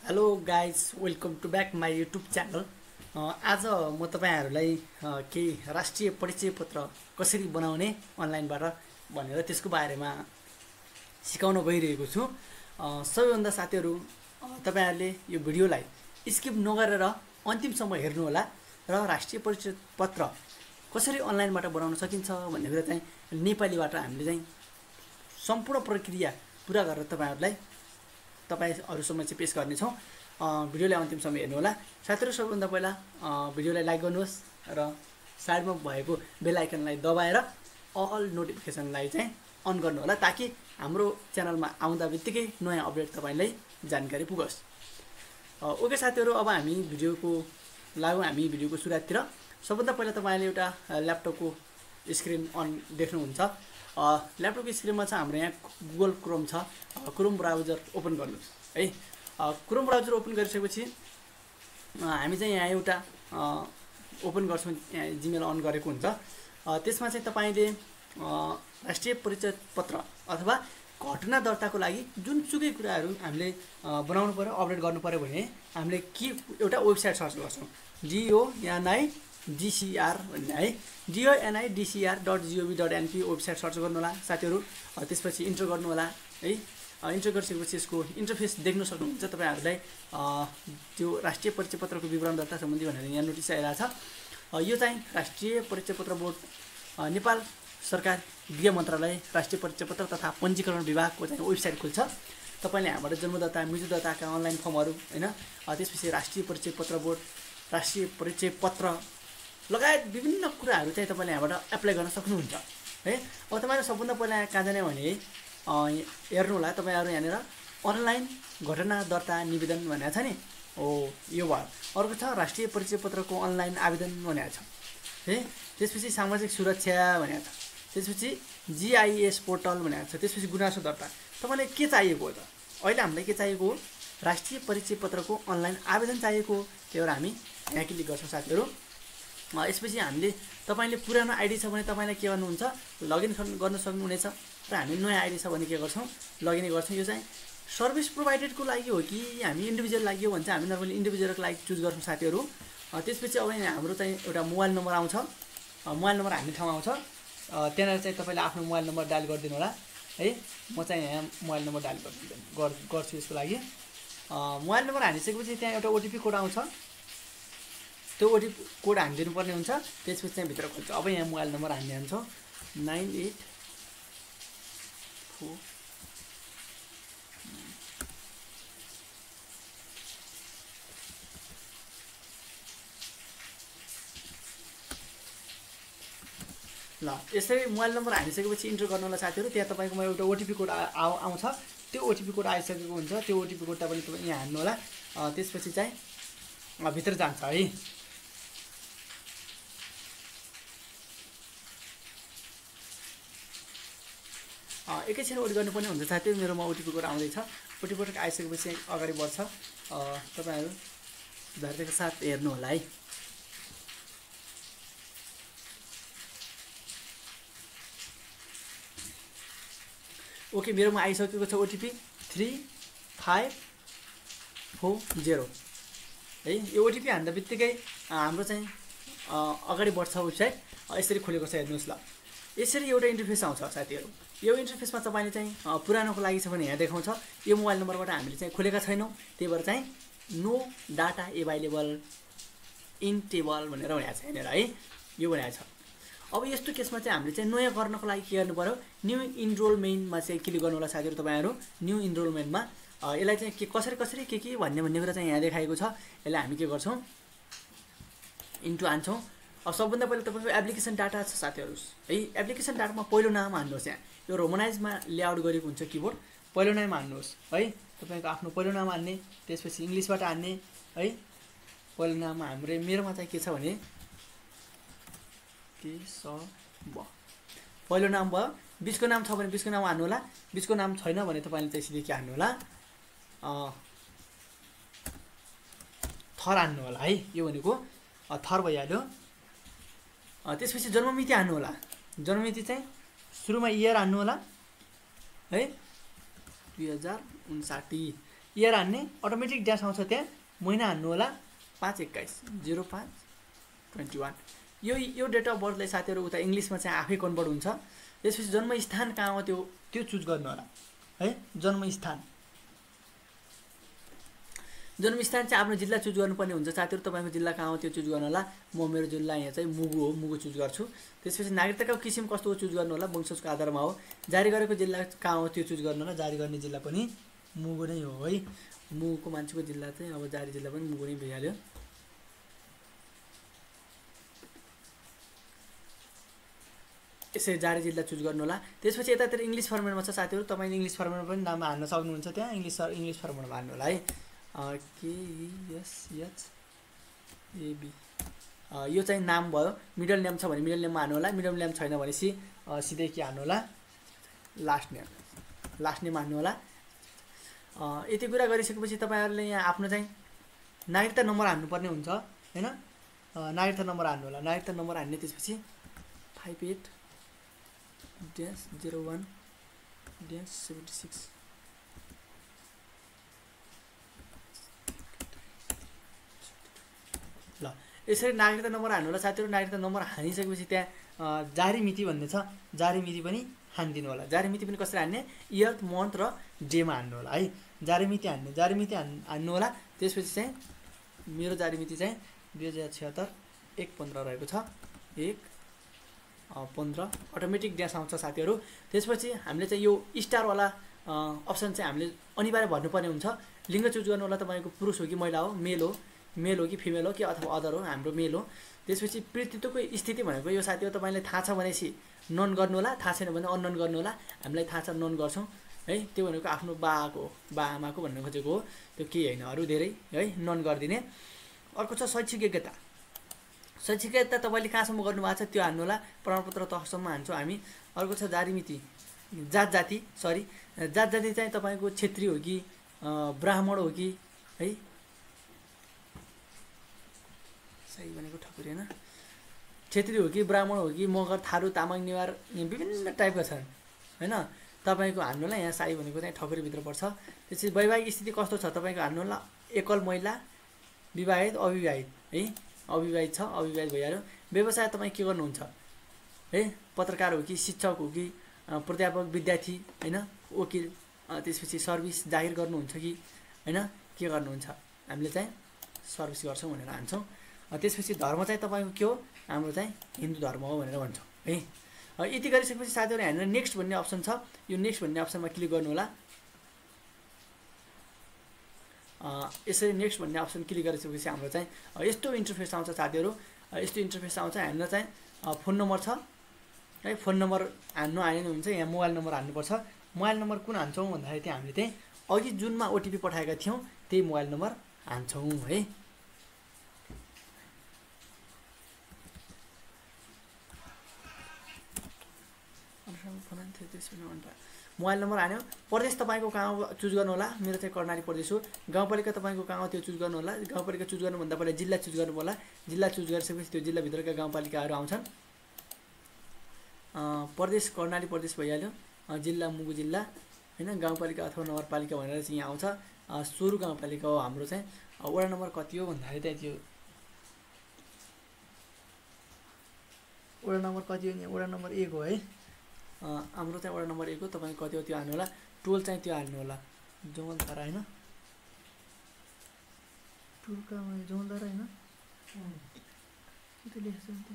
Hello guys welcome to back my YouTube channel. आज म तपाईहरुलाई केही राष्ट्रिय परिचय पत्र कसरी बनाउने अनलाइनबाट भनेर त्यसको बारेमा सिकाउन गइरहेको छु। सबैभन्दा साथीहरु तपाईहरुले यो भिडियोलाई स्किप नगरेर अन्तिमसम्म हेर्नु होला र राष्ट्रिय परिचय पत्र कसरी अनलाइनबाट बनाउन सकिन्छ भन्ने कुरा चाहिँ नेपालीबाट हामीले चाहिँ सम्पूर्ण प्रक्रिया पूरा गरेर तपाईहरुसम्म चाहिँ पेश गर्ने छौं। भिडियोलाई अन्तिमसम्म हेर्नु होला। साथीहरु सबैभन्दा पहिला भिडियोलाई लाइक गर्नुहोस् र साइडमा भएको बेल आइकनलाई दबाएर अल नोटिफिकेसनलाई चाहिँ अन गर्नु होला ताकि हाम्रो च्यानलमा आउँदा बित्तिकै नयाँ अपडेट तपाईलाई जानकारी पुगोस्। ओके साथीहरु, अब हामी भिडियोको सुरुवाततिर। सबभन्दा पहिला तपाईले एउटा ल्यापटपको स्क्रिन अन देख्नुहुन्छ। ल्यापटपको स्क्रिनमा चाहिँ हाम्रो यहाँ गुगल क्रोम छ। क्रोम ब्राउजर ओपन गर्नुहोस् है। क्रोम ब्राउजर ओपन गरिसकेपछि हामी चाहिँ यहाँ एउटा ओपन गर्छौं। यहाँ जीमेल अन गरेको हुन्छ। त्यसमा चाहिँ तपाईले राष्ट्रिय परिचय पत्र अथवा घटना दर्ताको लागि जुनसुकै कुराहरु हामीले बनाउनु पर्यो, अपडेट गर्नु पर्यो भने हामीले एउटा वेबसाइट सर्च गर्छौं। GONIDCR भन्ने है, GONIDCR.gov.np वेबसाइट सर्च गर्नु होला साथीहरु। त्यसपछि इन्टर गर्नु होला है। इन्टर गरिसकेपछि यसको इन्टरफेस देख्न सक्नुहुन्छ। तपाईहरुलाई त्यो राष्ट्रिय परिचय पत्रको विवरण दर्ता सम्बन्धी भनेर यहाँ नोटिस आइरहेछ। यो चाहिँ राष्ट्रिय परिचय पत्र बोर्ड नेपाल सरकार गृह मन्त्रालय राष्ट्रिय परिचय पत्र तथा पञ्जीकरण विभागको चाहिँ वेबसाइट खुल्छ। तपाईले यहाँबाट जन्मदाता मृत्यु दर्ताका अनलाइन फर्महरु हैन, त्यसपछि राष्ट्रिय परिचय पत्र बोर्ड, राष्ट्रिय परिचय पत्र लगायत विभिन्न कुराहरु चाहिँ तपाईले यहाँबाट एप्लाई गर्न सक्नुहुन्छ है। अब तपाईले सबभन्दा पहिला कहाँ जाने भने हेर्नु होला। तपाईहरु यहाँनेर अनलाइन घटना दर्ता निवेदन भनेको छ नि, यो भयो। अर्को छ राष्ट्रिय परिचय पत्रको अनलाइन आवेदन भनेको छ है। त्यसपछि सामाजिक सुरक्षा भनेको छ। त्यसपछि GIS पोर्टल भनेको छ। त्यसपछि गुनासो दर्ता। तपाईलाई के चाहिएको हो त? अहिले हामीलाई के चाहिएको हो? राष्ट्रिय परिचय पत्रको अनलाइन आवेदन चाहिएको हो। त्यही भएर हामी यहाँ क्लिक गर्छौं साथीहरु। यसपछि हामीले तपाईले पुरानो आइडी छ भने तपाईले के गर्नुहुन्छ, लगइन गर्न सक्नुहुनेछ र हामी नयाँ आइडी छ भने के गर्छौं, लगइन गर्छौं। यो चाहिँ सर्भिस प्रोवाइडेडको लागि हो कि हामी इन्डिभिजुअल लागि हो भने चाहिँ हामी नर्मली इन्डिभिजुअलको लागि चुज गर्छौं साथीहरु। त्यसपछि अब यहाँ हाम्रो चाहिँ एउटा मोबाइल नम्बर आउँछ। मोबाइल नम्बर हामी ठाउँमा आउँछ। त्यहाँनेर चाहिँ तपाईले आफ्नो मोबाइल नम्बर डायल गरिदिनु होला है। म चाहिँ यहाँ मोबाइल नम्बर डायल गर्छु यसको लागि। मोबाइल नम्बर हालिसकेपछि त्यहाँ एउटा ओटीपी कोड आउँछ। त्यो ओटीपी कोड हालिदिनु पर्ने हुन्छ। त्यसपछि चाहिँ भित्र खोल्छ। अब यहाँ मोबाइल नम्बर हामी हाल्छौं 984 ल। यसरी मोबाइल नम्बर हालिसकेपछि इन्टर गर्नु होला साथीहरु। त्यहाँ तपाईकोमा एउटा ओटीपी कोड आउँछ। त्यो ओटीपी कोड आइसकेको हुन्छ। त्यो ओटीपी कोड तपाईले यहाँ हाल्नु होला। त्यसपछि चाहिँ भित्र जान्छ है। एकैछिन वेट गर्नुपर्ने हुन्छ साथीहरु। मेरोमा ओटीपी कोड आउँदै छ। ओटीपी कोड आइसकेपछि अगाडि बढ्छ। तपाईहरु धैर्यका साथ हेर्नु होला है। ओके, मेरोमा आइसकेको छ ओटीपी 3540 है। यो ओटीपी हान्दा बित्तिकै हाम्रो चाहिँ अगाडि बढ्छ वेबसाइट। यसरी खुलेको छ हेर्नुस् ल। यसरी एउटा इन्टरफेस आउँछ साथीहरु। यो इन्टरफेसमा तपाईले चाहिँ पुरानोको लागि छ भने यहाँ देखाउँछ। यो मोबाइल नम्बरबाट हामीले चाहिँ खोलेका छैनौं, त्यही भएर चाहिँ no data available in table भनेर भनेको छ हैन है। यो भनेको छ। अब यस्तो केसमा चाहिँ हामीले चाहिँ नयाँ गर्नको लागि के गर्नु पर्यो, न्यू इनरोलमेन्टमा चाहिँ क्लिक गर्नु होला साथीहरु। तपाईहरु न्यू इनरोलमेन्टमा यसलाई चाहिँ के कसरी के भन्ने कुरा चाहिँ यहाँ देखाएको छ। यसलाई हामी के गर्छौं, इन्टु हान्छौं। अब सबभन्दा पहिला तपाईको एप्लिकेसन डाटा छ साथीहरु है। एप्लिकेसन डाटामा पहिलो नाम हाल्नुहोस्। यहाँ यो रोमनाइजमा लेआउट गरेको हुन्छ कीबोर्ड। पहिलो नाम हाल्नुहोस् है। तपाईको आफ्नो पहिलो नाम हाल्ने, त्यसपछि इंग्लिशबाट हाल्ने है। पहिलो नाम हाम्रो मेरोमा चाहिँ के छ भने केशव पहिलो नाम भयो। 20 को नाम छ भने 20 को नाम हाल्नु होला। 20 को नाम छैन भने तपाईले चाहिँ सिधै के हाल्नु होला, थर हाल्नु होला है। यो भनेको थर भइहाल्यो। त्यसपछि जन्ममिति हाल्नु होला। जन्ममिति चाहिँ सुरुमा इयर हाल्नु होला है। 2059 इयर हान्ने, अटोमेटिक ड्यास आउँछ त्यहाँ, महिना हान्नु होला 5/21/05/21। यो डेट अफ बर्थलाई साथीहरू उता इङ्ग्लिसमा चाहिँ आफै कन्भर्ट हुन्छ। त्यसपछि जन्मस्थान कहाँ हो त्यो चुज गर्नु होला है। जन्मस्थान चाहिँ आफ्नो जिल्ला चुज गर्नुपर्ने हुन्छ साथीहरू। तपाईँको जिल्ला कहाँ हो त्यो चुज गर्नु होला। म मेरो जिल्ला यहाँ चाहिँ मुगु हो, मुगु चुज गर्छु। त्यसपछि नागरिकताको किसिम कस्तो हो चुज गर्नु होला, वंशजको आधारमा हो। जारी गरेको जिल्ला कहाँ हो त्यो चुज गर्नु होला। जारी गर्ने जिल्ला पनि मुगु नै हो है। मुगुको मान्छेको जिल्ला चाहिँ अब जारी जिल्ला पनि मुगु नै भइहाल्यो। यसरी जारी जिल्ला चुज गर्नु होला। त्यसपछि यतातिर इङ्ग्लिस फर्मेटमा छ साथीहरू, तपाईँले इङ्ग्लिस फर्मेटमा पनि नाम हाल्न सक्नुहुन्छ त्यहाँ। इङ्ग्लिस फर्मेटमा हाल्नु होला है। KESHAB यो चाहिँ नाम भयो। मिडल नेम छ भने मिडल नेममा हाल्नु होला। मिडल नेम छैन भनेपछि सिधै के हाल्नु होला, लास्ट नेम हाल्नु होला। यति कुरा गरिसकेपछि तपाईँहरूले यहाँ आफ्नो चाहिँ नागरिकता नम्बर हान्नुपर्ने हुन्छ हैन। नागरिकता नम्बर हान्नु होला। नागरिकता नम्बर हान्ने, त्यसपछि 58-01-76 ल यसरी नागरिकता नम्बर हान्नु होला साथीहरू। नागरिकता नम्बर हानिसकेपछि त्यहाँ जारी मिति भन्ने छ, जारी मिति पनि हानिदिनु होला। जारी मिति पनि कसरी हान्ने, इयर, मन्थ र डेमा हान्नु होला है। जारी मिति हान्ने, जारी मिति हान्नु होला। त्यसपछि चाहिँ मेरो जारी मिति चाहिँ 2076 1/15 रहेको छ। 1/15 अटोमेटिक ड्यास आउँछ साथीहरू। त्यसपछि हामीले चाहिँ यो स्टारवाला अप्सन चाहिँ हामीले अनिवार्य भर्नुपर्ने हुन्छ। लिङ्ग चुज गर्नु होला। तपाईँको पुरुष हो कि महिला हो, मेल हो कि फिमेल हो कि अथवा अदर हो। हाम्रो मेल हो। त्यसपछि पितृत्वको स्थिति भनेको यो साथीहरू तपाईँलाई थाहा छ भनेपछि नन गर्नु होला, थाहा छैन भने अननन गर्नु होला। हामीलाई थाहा छ नन गर्छौँ है। त्यो भनेको आफ्नो बाआमाको भन्नु खोजेको हो, त्यो केही होइन अरू धेरै है, नन गरिदिने। अर्को छ शैक्षिक योग्यता। शैक्षिक योग्यता तपाईँले कहाँसम्म गर्नुभएको छ त्यो हान्नु होला। प्रमाणपत्र तहसम्म हान्छौँ हामी। अर्को छ जारी मिति, जात जाति चाहिँ तपाईँको क्षेत्री हो कि ब्राह्मण हो कि है, सही भनेको ठकुरी होइन, क्षेत्री हो कि ब्राह्मण हो कि मगर, थारू, तामाङ, नेवार, विभिन्न टाइपका छन् हैन। तपाईँको हान्नु होला। यहाँ साई भनेको चाहिँ ठकुरीभित्र पर्छ। त्यसपछि वैवाहिक स्थिति कस्तो छ तपाईँको हान्नु होला। एकल महिला, विवाहित, अविवाहित है। अविवाहित छ, अविवाहित भइहाल्यो। व्यवसाय तपाईँ के गर्नुहुन्छ है, पत्रकार हो कि शिक्षक हो कि प्राध्यापक, विद्यार्थी हैन, वकिल। त्यसपछि सर्भिस जागिर गर्नुहुन्छ कि हैन, के गर्नुहुन्छ। हामीले चाहिँ सर्भिस गर्छौँ भनेर हान्छौँ। त्यसपछि धर्म चाहिँ तपाईँको के हो, हाम्रो चाहिँ हिन्दू धर्म हो भनेर भन्छौँ है। यति गरिसकेपछि साथीहरू यहाँनिर नेक्स्ट भन्ने अप्सन छ। यो नेक्स्ट भन्ने अप्सनमा क्लिक गर्नु होला। यसरी नेक्स्ट भन्ने अप्सन क्लिक गरिसकेपछि हाम्रो चाहिँ यस्तो इन्टरफेस आउँछ साथीहरू। यस्तो इन्टरफेस आउँछ। हामीलाई चाहिँ फोन नम्बर छ है। फोन नम्बर हान्नु आएन हुन्छ। यहाँ मोबाइल नम्बर हान्नुपर्छ। मोबाइल नम्बर कुन हान्छौँ भन्दाखेरि चाहिँ हामीले चाहिँ अघि जुनमा ओटिपी पठाएका थियौँ त्यही मोबाइल नम्बर हान्छौँ है। मोबाइल नम्बर हान्यो। प्रदेश तपाईँको कहाँ चुज गर्नु होला। मेरो चाहिँ कर्णाली प्रदेश हो। गाउँपालिका तपाईँको कहाँ हो त्यो चुज गर्नु होला। गाउँपालिका चुज गर्नुभन्दा पहिला जिल्ला चुज गर्नु होला। जिल्ला चुज गरिसकेपछि त्यो जिल्लाभित्रका गाउँपालिकाहरू आउँछन्। प्रदेश कर्णाली प्रदेश भइहाल्यो। जिल्ला मुगु जिल्ला हैन। गाउँपालिका अथवा नगरपालिका भनेर चाहिँ यहाँ आउँछ। 16 गाउँपालिका हो हाम्रो चाहिँ। वडा नम्बर कति हो भन्दाखेरि चाहिँ त्यो वडा नम्बर कति हो, यहाँ वडा नम्बर 1 हो है। हाम्रो चाहिँ वडा नम्बर 1 हो। तपाईँ कति हो त्यो हाल्नु होला। टोल चाहिँ त्यो हाल्नु होला, जमलधारा होइन, टोलका जमलधारा होइन, के त लेख्छ नि।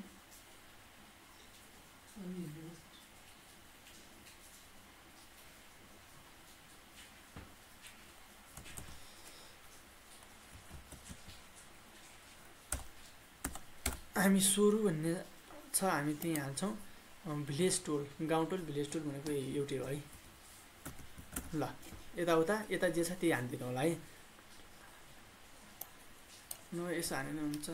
हामी सुरु भन्ने छ, हामी त्यहीँ हाल्छौँ। भिलेज टोल, गाउँ टोल, भिलेज टोल भनेको एउटै हो है। ल यताउता यता जे छ त्यही हानिदिनु होला है। न यसो हानेन हुन्छ।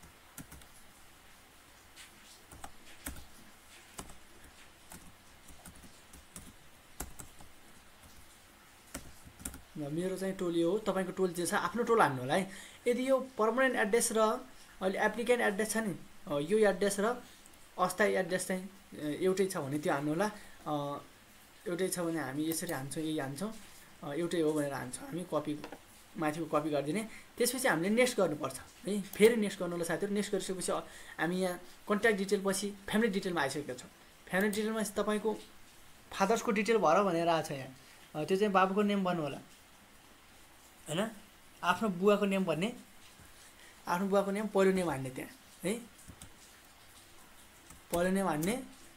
मेरो चाहिँ टोल यो हो। तपाईँको टोल जे छ आफ्नो टोल हान्नु होला है। यदि यो पर्मनेन्ट एड्रेस र अहिले एप्लिकेन्ट एड्रेस छ नि, यो एड्रेस र अस्थायी एड्रेस चाहिँ एउटै छ भने त्यो हान्नु होला। एउटै छ भने हामी यसरी हान्छौँ, यही हान्छौँ। एउटै हो भनेर हान्छौँ हामी। कपी माथिको कपी गरिदिने। त्यसपछि हामीले नेक्स्ट गर्नुपर्छ है। फेरि नेक्स्ट गर्नु होला साथीहरू। नेक्स्ट गरिसकेपछि हामी यहाँ कन्ट्याक्ट डिटेल पछि फ्यामिली डिटेलमा आइसकेका छौँ। फ्यामिली डिटेलमा तपाईँको फादर्सको डिटेल भर भनेर आएको छ यहाँ। त्यो चाहिँ बाबुको नेम भन्नु होला हैन। आफ्नो बुवाको नेम भन्ने, आफ्नो बुवाको नेम पहिलो नेम हान्ने त्यहाँ है, पहिलो नेम हान्ने,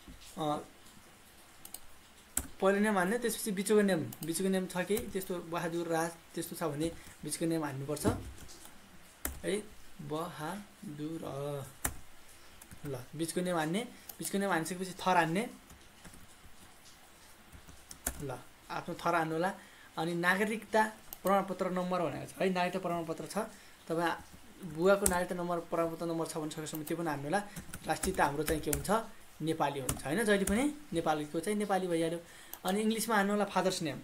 पहिलो नेम हान्ने। त्यसपछि बिचको नेम छ कि त्यस्तो बहादुर राज त्यस्तो छ भने बिचको नेम हान्नुपर्छ है। बहादुर ल बिचको नेम हान्ने। बिचको नेम हानिसकेपछि थर हान्ने ल, आफ्नो थर हान्नु होला। अनि नागरिकता प्रमाणपत्र नम्बर भनेको छ है, नागरिकता प्रमाणपत्र छ। तपाईँ बुवाको नागरिकता नम्बर प्रमाणपत्र नम्बर छ भने सकेसम्म त्यो पनि हान्नु होला। राष्ट्रियता हाम्रो चाहिँ के हुन्छ, नेपाली हुन्छ हैन। जहिले पनि नेपालीको चाहिँ नेपाली भइहाल्यो। अनि इङ्ग्लिसमा हान्नु होला फादर्स नेम।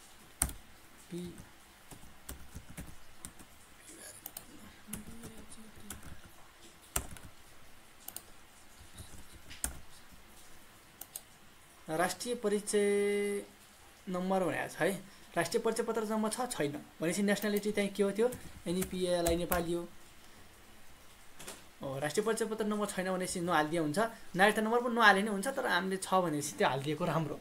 राष्ट्रिय परिचय नम्बर भनेको छ है। राष्ट्रिय परिचय पत्र नम्बर छ छैन भनेपछि नेसनालिटी चाहिँ के हो, त्यो एनइपिएलाई नेपाली हो। राष्ट्रिय परिचय पत्र नम्बर छैन भनेपछि नहालिदिए हुन्छ। नागरिकता नम्बर पनि नहाले नै हुन्छ, तर हामीले छ भनेपछि त्यो हालिदिएको राम्रो।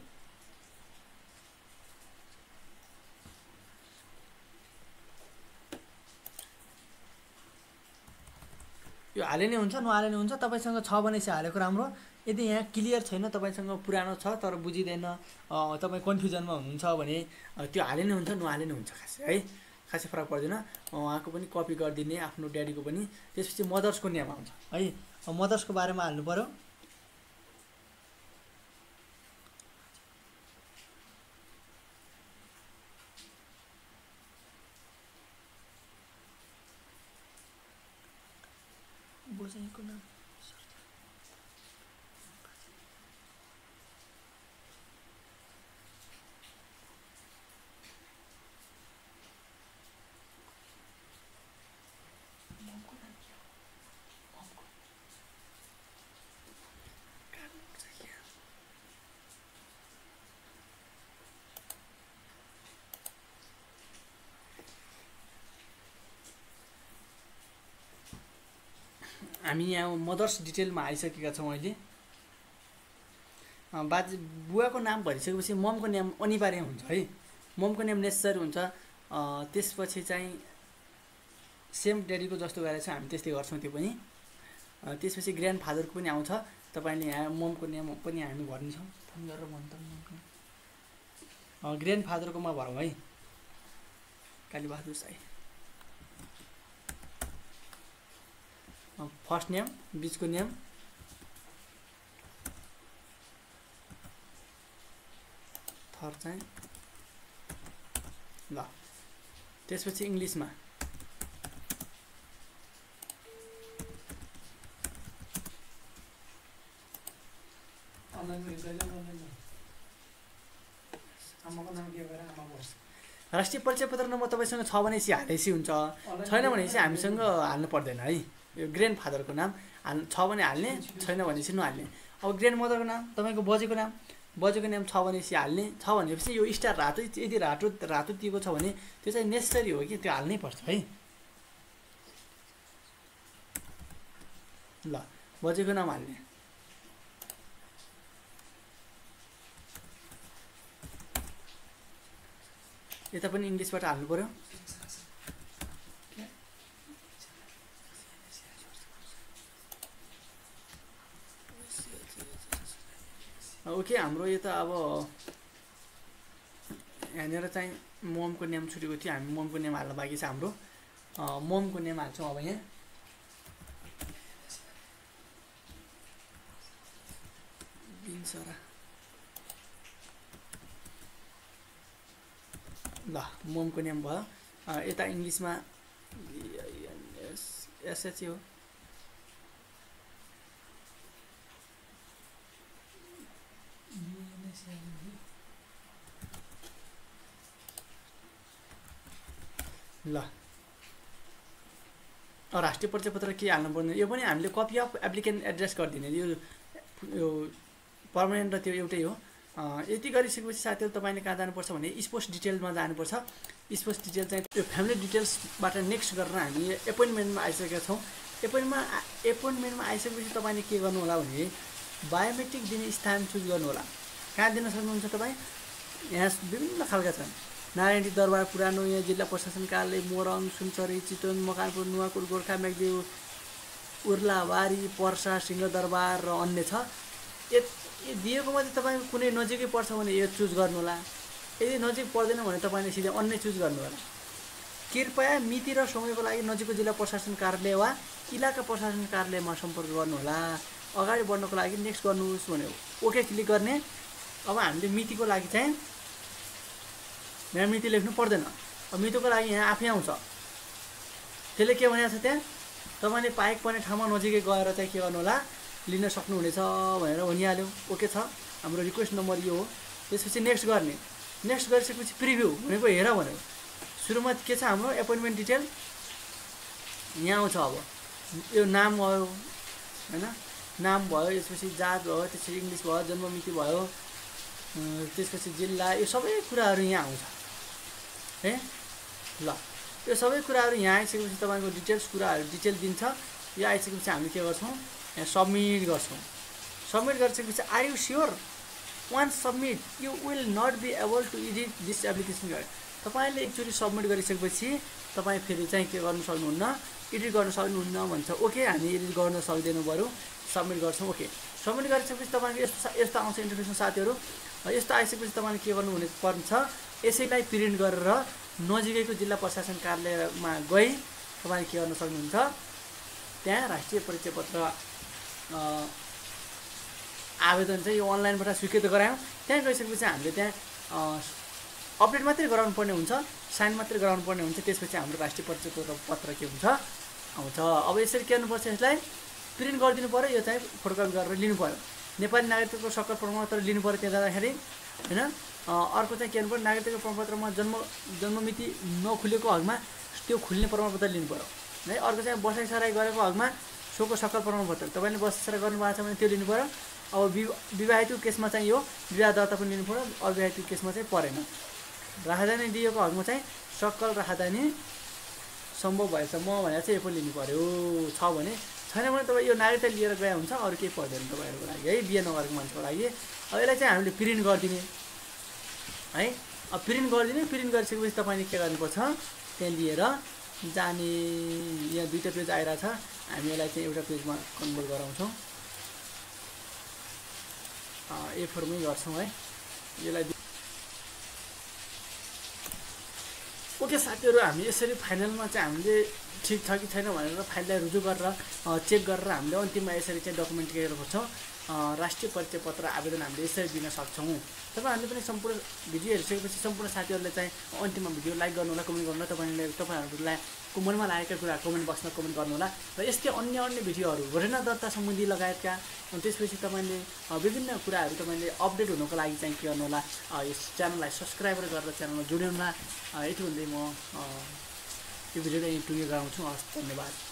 यो हाले नै हुन्छ, नहाले नै हुन्छ। तपाईँसँग छ भनेपछि हालेको राम्रो। यदि यहाँ क्लियर छैन, तपाईँसँग पुरानो छ तर बुझिँदैन, तपाईँ कन्फ्युजनमा हुनुहुन्छ भने त्यो हाले नै हुन्छ, नहाले नै हुन्छ खासै है। खासै फरक पर्दैन। उहाँको पनि कपी गरिदिने, आफ्नो ड्याडीको पनि। त्यसपछि मदर्सको नेम आउँछ है। मदर्सको बारेमा हाल्नु पऱ्यो। बोजनीको नाम हामी यहाँ मदर्स डिटेलमा आइसकेका छौँ अहिले। बाजे बुवाको नाम भनिसकेपछि ममको नेम अनिवार्य हुन्छ है। ममको नेम नेसेसरी हुन्छ। त्यसपछि चाहिँ सेम ड्याडीको जस्तो गरेर चाहिँ हामी त्यस्तै गर्छौँ त्यो पनि। त्यसपछि ग्रान्ड फादरको पनि आउँछ। तपाईँले यहाँ ममको नेम पनि हामी भर्नेछौँ। फोन गरेर भन्दा ग्रान्ड फादरकोमा भरौँ है। कालीबहादुर साई। फर्स्ट नेम, बिचको नेम, थर चाहिँ ल। त्यसपछि इङ्ग्लिसमा राष्ट्रिय परिचय पत्र नम्बर तपाईँसँग छ भनेपछि हालेपछि हुन्छ, छैन भनेपछि हामीसँग हाल्नु पर्दैन है। यो ग्रान्ड फादरको नाम छ भने हाल्ने, छैन भनेपछि नहाल्ने। अब ग्रान्ड मदरको नाम, तपाईँको बजेको नाम, बजेको नाम छ भनेपछि हाल्ने। छ भनेपछि यो स्टार रातो, यदि रातो दिएको छ भने त्यो चाहिँ नेसेसरी हो कि त्यो हाल्नै पर्छ है। ल बजेको नाम हाल्ने। यता पनि इङ्ग्लिसबाट हाल्नु पर्यो। ओके, हाम्रो यो त अब यहाँनिर चाहिँ ममको नेम छुटेको थियो। हामी ममको नेम हाल्न बाँकी छ हाम्रो। ममको नेम हाल्छौँ अब यहाँ। बिन्सरा ल, ममको नेम भयो। यता इङ्ग्लिसमा एसएच हो। ल राष्ट्रिय परिचय पत्र के हाल्नु पर्ने, यो पनि हामीले कपी अफ एप्लिकेन्ट एड्रेस गरिदिने। यो पर्मानेन्ट र त्यो एउटै हो। यति गरिसकेपछि साथीहरू तपाईँले कहाँ जानुपर्छ भने स्पोर्ट्स डिटेलमा जानुपर्छ। स्पोर्ट्स डिटेल चाहिँ त्यो फ्यामिली डिटेल्सबाट नेक्स्ट गरेर हामी एपोइन्टमेन्टमा आइसकेका छौँ। एपोइन्टमेन्टमा आइसकेपछि तपाईँले के गर्नु होला भने बायोमेट्रिक दिने स्थान चुज गर्नु होला। कहाँ दिन सक्नुहुन्छ तपाईँ? यहाँ विभिन्न खालका छन्। नारायणी दरबार पुरानो, यहाँ जिल्ला प्रशासन कार्यालय, मोरङ, सुनसरी, चितवन, मकवानपुर, नुवाकोट, गोर्खा, मेघदेव, उर्लाबारी, पर्सा, सिंहदरबार र अन्य छ। यो दिएकोमा चाहिँ तपाईँ कुनै नजिकै पर्छ भने यो चुज गर्नु होला। यदि नजिक पर्दैन भने तपाईँले सिधै अन्य चुज गर्नु होला। कृपया मिति र समयको लागि नजिकको जिल्ला प्रशासन कार्यालय वा इलाका प्रशासन कार्यालयमा सम्पर्क गर्नु होला। अगाडि बढ्नको लागि नेक्स्ट गर्नुहोस् भने ओके क्लिक गर्ने। अब हामीले मितिको लागि चाहिँ यहाँ मिति लेख्नु पर्दैन। अब मितिको लागि यहाँ आफै आउँछ। त्यसले के भनेको छ त्यहाँ तपाईँले पाइक पर्ने ठाउँमा नजिकै गएर चाहिँ के गर्नु होला, लिन सक्नुहुनेछ भनेर भनिहाल्यो। ओके छ, हाम्रो रिक्वेस्ट नम्बर यो हो। त्यसपछि नेक्स्ट गर्ने। नेक्स्ट गरिसकेपछि प्रिभ्यू भनेको हेर भन्यो। सुरुमा के छ हाम्रो एपोइन्टमेन्ट डिटेल यहाँ आउँछ। अब यो नाम भयो हैन, नाम भयो, यसपछि जात भयो, त्यसपछि इङ्ग्लिस भयो, जन्ममिति भयो, त्यसपछि जिल्ला, यो सबै कुराहरू यहाँ आउँछ है। ल यो सबै कुराहरू यहाँ आइसकेपछि तपाईँको डिटेल्स कुराहरू डिटेल दिन्छ। यो आइसकेपछि हामीले के गर्छौँ, यहाँ सबमिट गर्छौँ। सबमिट गरिसकेपछि are you sure? Once submit you will not be able to edit this application. तपाईँले एकचोटि सबमिट गरिसकेपछि तपाईँ फेरि चाहिँ के गर्नु सक्नुहुन्न, एडिट गर्न सक्नुहुन्न भन्छ। ओके, हामी एडिट गर्न सक्दैनौँ, बरु सबमिट गर्छौँ। ओके, सबमिट गरिसकेपछि तपाईँको यस्तो आउँछ इन्फर्मेसन साथीहरू। यस्तो आइसकेपछि तपाईँले के गर्नु हुने पर्छ, यसैलाई प्रिन्ट गरेर नजिकैको जिल्ला प्रशासन कार्यालयमा गई तपाईँले के गर्न सक्नुहुन्छ, त्यहाँ राष्ट्रिय परिचय पत्र आवेदन चाहिँ यो अनलाइनबाट स्वीकृत गरायौँ। त्यहाँ गइसकेपछि हामीले त्यहाँ अपडेट मात्रै गराउनु पर्ने हुन्छ, साइन मात्रै गराउनु पर्ने हुन्छ। त्यसपछि हाम्रो राष्ट्रिय परिचय पत्र के हुन्छ आउँछ। अब यसरी के गर्नुपर्छ, यसलाई प्रिन्ट गरिदिनु पऱ्यो। यो चाहिँ फोटोकपी गरेर लिनु पऱ्यो। नेपाली नागरिकको सक्कल प्रमाणपत्र लिनु पऱ्यो त्यहाँ जाँदाखेरि हैन। अर्को चाहिँ के गर्नु पऱ्यो, नागरिकको प्रमाणपत्रमा जन्ममिति नखुलेको हकमा त्यो खुल्ने प्रमाणपत्र लिनु पऱ्यो है। अर्को चाहिँ बसाइसराई गरेको हकमा सोको सक्कल प्रमाणपत्र, तपाईँले बसाइसराई गर्नुभएको छ भने त्यो लिनु पऱ्यो। अब विवाहित केसमा चाहिँ यो विवाह दर्ता पनि लिनु पऱ्यो। अविवाहित केसमा चाहिँ परेन। राहदानी दिएको हकमा चाहिँ सक्कल राहदानी सम्भव भएसम्म भनेर चाहिँ यो पनि लिनु पऱ्यो। छ भने, छैन भने तपाईँ यो नागरिकता लिएर गए हुन्छ, अरू केही पर्दैन तपाईँहरूको लागि है, बिहे नगरेको मान्छेको लागि। अब यसलाई चाहिँ हामीले प्रिन्ट गरिदिने है। अब प्रिन्ट गरिदिने। प्रिन्ट गरिसकेपछि तपाईँले के गर्नुपर्छ, त्यहाँ लिएर जाने। यहाँ दुईवटा पेज आइरहेछ, हामी यसलाई चाहिँ एउटा पेजमा कन्भर्ट गराउँछौँ। A4मै गर्छौँ है यसलाई। ओके साथीहरू, हामी यसरी फाइनलमा चाहिँ हामीले ठिक छ कि छैन भनेर फाइललाई रुजु गरेर चेक गरेर हामीले अन्तिममा यसरी चाहिँ डकुमेन्ट के गर्नुपर्छ, राष्ट्रिय परिचय पत्र आवेदन हामीले यसरी दिन सक्छौँ। तपाईँहरूले पनि सम्पूर्ण भिडियो हेरिसकेपछि सम्पूर्ण साथीहरूले चाहिँ अन्तिममा भिडियो लाइक गर्नु होला, कमेन्ट गर्नु होला। तपाईँहरूलाई मनमा लागेका कुरा कमेन्ट बक्समा कमेन्ट गर्नु होला। र यस्तै अन्य भिडियोहरू घटना दर्ता सम्बन्धी लगायतका, त्यसपछि तपाईँले विभिन्न कुराहरू तपाईँले अपडेट हुनको लागि चाहिँ के गर्नु होला, यस च्यानललाई सब्सक्राइब गरेर च्यानलमा जोड्नु होला। यति भन्दै म यो भिडियोलाई टुङ्गे गराउँछु। हस्, धन्यवाद।